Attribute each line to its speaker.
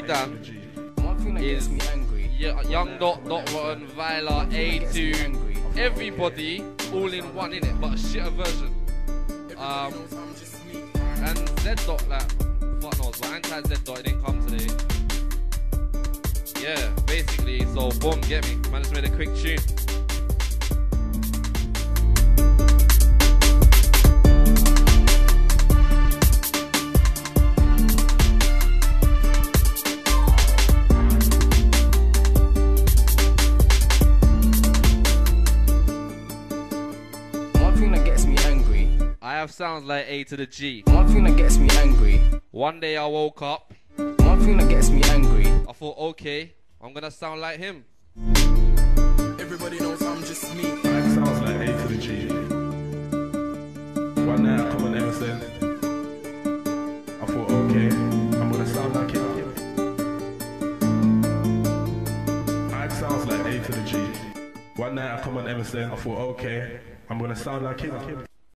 Speaker 1: Dan
Speaker 2: One thing that
Speaker 1: is
Speaker 2: gets me angry.
Speaker 1: yeah, Young Dot, Dot Rotten, Vila, A2, everybody all in one in it, but a shitter version. And Z Dot, like, fuck knows, but anti Z Dot, it didn't come today. Yeah, basically, so boom, get me. Man just made a quick tune.
Speaker 2: One thing that gets me angry.
Speaker 1: I have sounds like A to the G.
Speaker 2: One thing that gets me angry.
Speaker 1: One day I woke up,
Speaker 2: One thing that gets me angry.
Speaker 1: I thought, okay, I'm gonna sound like him.
Speaker 2: Everybody knows I'm just me.
Speaker 3: Mine sounds like A to the G. One night I come on Emerson. I thought, okay, I'm gonna sound like him. Mine sounds like A to the G. One night I come on Emerson. I thought, okay, I'm gonna sound like him.